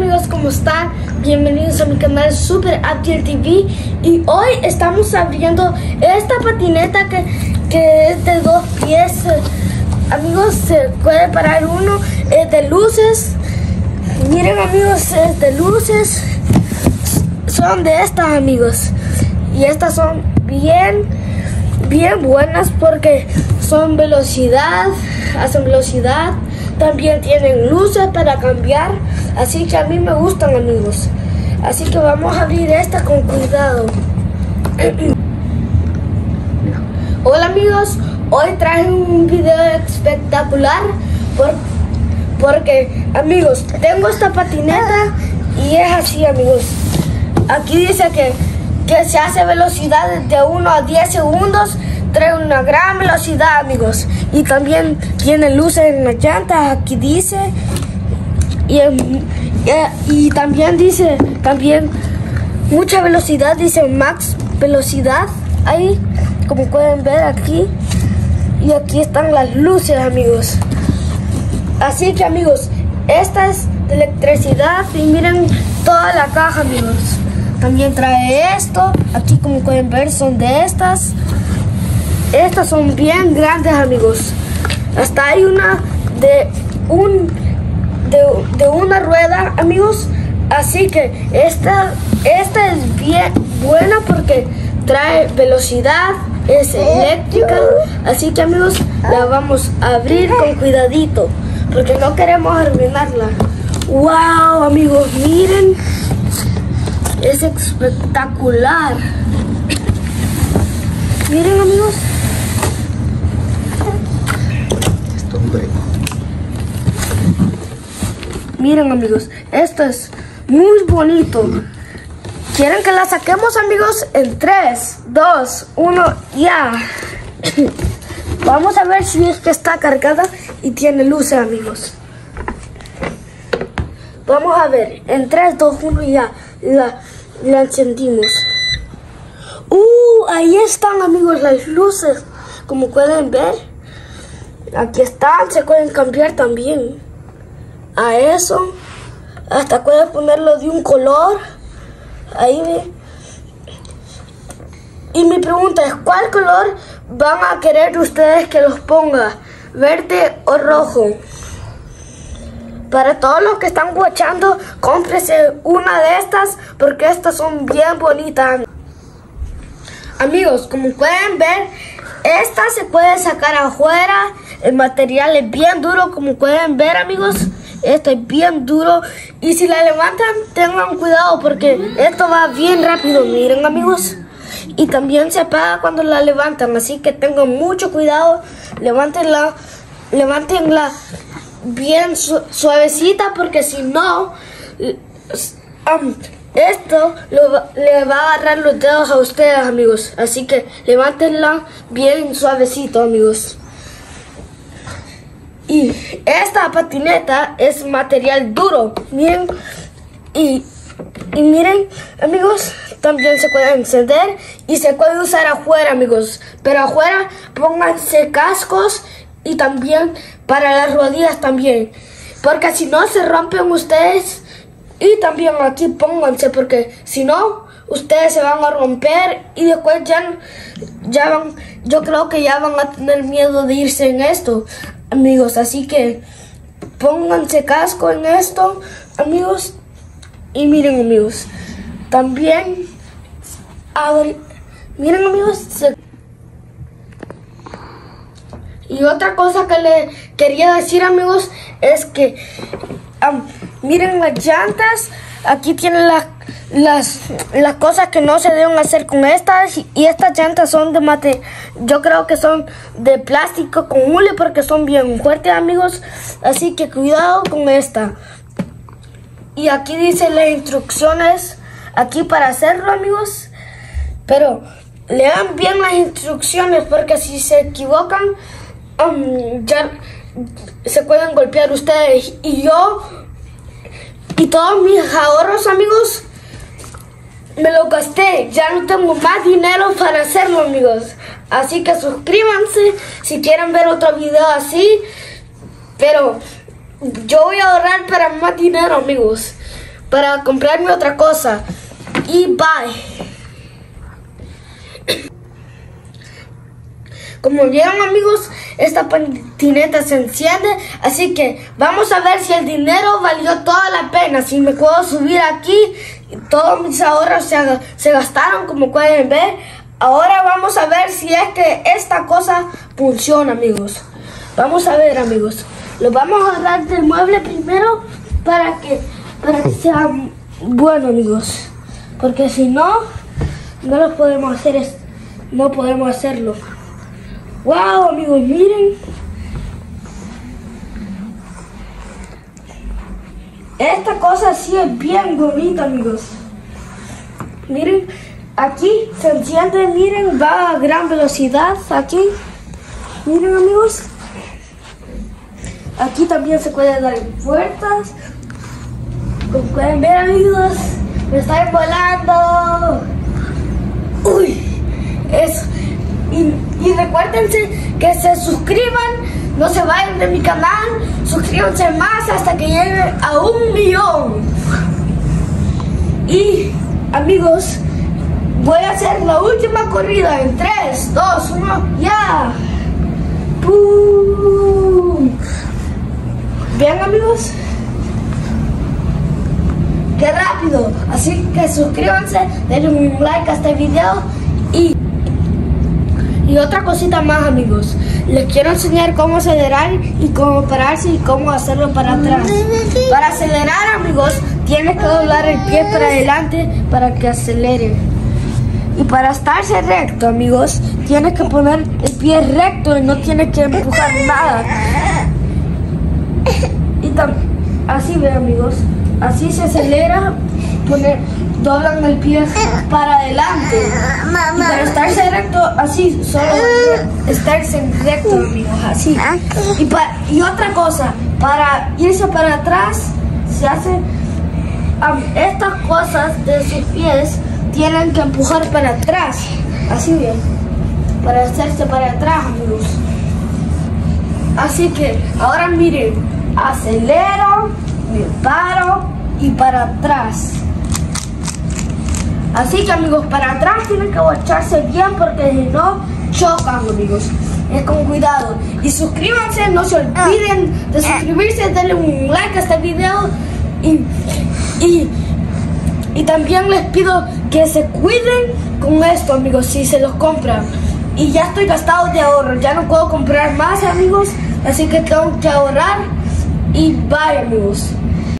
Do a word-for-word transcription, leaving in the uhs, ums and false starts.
amigos, ¿cómo están? Bienvenidos a mi canal Super Abdiel T V. Y hoy estamos abriendo esta patineta que, que es de dos pies. Amigos, se puede parar uno, es de luces. Miren amigos, es de luces. Son de estas amigos. Y estas son bien, bien buenas porque son velocidad, hacen velocidad. También tienen luces para cambiar, así que a mí me gustan amigos. Así que vamos a abrir esta con cuidado. Hola amigos, hoy traje un video espectacular por, porque amigos, tengo esta patineta y es así amigos. Aquí dice que, que se hace velocidad de uno a diez segundos. Trae una gran velocidad amigos, y también tiene luces en las llantas, aquí dice, y, y, y también dice, también mucha velocidad, dice max velocidad, ahí como pueden ver aquí, y aquí están las luces amigos. Así que amigos, esta es de electricidad y miren toda la caja amigos. También trae esto, aquí como pueden ver son de estas. Estas son bien grandes amigos. Hasta hay una de un de, de una rueda amigos. Así que esta, esta es bien buena porque trae velocidad, es eléctrica. Así que amigos, la vamos a abrir con cuidadito porque no queremos arruinarla. Wow amigos, miren, es espectacular. Miren amigos. Miren amigos, esto es muy bonito. ¿Quieren que la saquemos amigos? En tres, dos, uno, ya. Vamos a ver si es que está cargada y tiene luces amigos. Vamos a ver, en tres, dos, uno, ya. La, la encendimos. Uh, ahí están amigos las luces. Como pueden ver, aquí están, se pueden cambiar también a eso, hasta pueden ponerlo de un color, ahí ve. Y mi pregunta es, ¿cuál color van a querer ustedes que los ponga? ¿Verde o rojo? Para todos los que están watchando, cómprese una de estas porque estas son bien bonitas. Amigos, como pueden ver, esta se puede sacar afuera. El material es bien duro, como pueden ver amigos. Esto es bien duro. Y si la levantan, tengan cuidado porque esto va bien rápido. Miren amigos. Y también se apaga cuando la levantan. Así que tengan mucho cuidado. Levántenla, levántenla bien su suavecita porque si no, um, esto lo, le va a agarrar los dedos a ustedes amigos. Así que levántenla bien suavecito amigos. Y esta patineta es material duro. Miren. Y, y miren amigos, también se puede encender y se puede usar afuera amigos. Pero afuera pónganse cascos y también para las rodillas también. Porque si no se rompen ustedes. Y también aquí pónganse porque si no, ustedes se van a romper y después ya, ya van, yo creo que ya van a tener miedo de irse en esto, amigos. Así que pónganse casco en esto, amigos. Y miren amigos, también, abre, miren amigos. Se, y otra cosa que le quería decir amigos es que Um, miren las llantas, aquí tienen las, las, las cosas que no se deben hacer con estas. Y estas llantas son de mate, yo creo que son de plástico con hule porque son bien fuertes amigos. Así que cuidado con esta. Y aquí dice las instrucciones aquí para hacerlo amigos. Pero lean bien las instrucciones porque si se equivocan um, ya se pueden golpear ustedes. Y yo y todos mis ahorros amigos me lo gasté, ya no tengo más dinero para hacerlo amigos. Así que suscríbanse si quieren ver otro video así. Pero yo voy a ahorrar para más dinero amigos. para comprarme otra cosa. Y bye. Como vieron, amigos, esta patineta se enciende, así que vamos a ver si el dinero valió toda la pena. Si me puedo subir aquí, todos mis ahorros se, se gastaron, como pueden ver. Ahora vamos a ver si es que esta cosa funciona, amigos. Vamos a ver, amigos. Lo vamos a agarrar del mueble primero para que, para que sea bueno, amigos. Porque si no, no lo podemos hacer, no podemos hacerlo. Wow, amigos, miren. Esta cosa sí es bien bonita, amigos. Miren, aquí se enciende, miren, va a gran velocidad aquí. Miren, amigos. Aquí también se puede dar puertas. Como pueden ver, amigos, me está volando. Uy, eso. Y, y recuérdense que se suscriban, no se vayan de mi canal, suscríbanse más hasta que llegue a un millón. Y amigos, voy a hacer la última corrida en tres, dos, uno, ya. ¡Pum! Bien, amigos, qué rápido. Así que suscríbanse, denle un like a este video. Y Y otra cosita más, amigos, les quiero enseñar cómo acelerar y cómo pararse y cómo hacerlo para atrás. Para acelerar, amigos, tienes que doblar el pie para adelante para que acelere. Y para estarse recto, amigos, tienes que poner el pie recto y no tienes que empujar nada. Y así ve, amigos, así se acelera, poner, doblan el pie para adelante. Y para estarse recto, así, solo estarse recto, amigos, así. Y, pa, y otra cosa, para irse para atrás, se hace, um, estas cosas de sus pies tienen que empujar para atrás, así bien, para hacerse para atrás, amigos. Así que, ahora miren, acelero, me paro y para atrás. Así que, amigos, para atrás tienen que agacharse bien porque si no, chocan, amigos. Es con cuidado. Y suscríbanse, no se olviden de suscribirse, denle un like a este video. Y, y, y también les pido que se cuiden con esto, amigos, si se los compran. Y ya estoy gastado de ahorro, ya no puedo comprar más, amigos. Así que tengo que ahorrar. Y bye, amigos.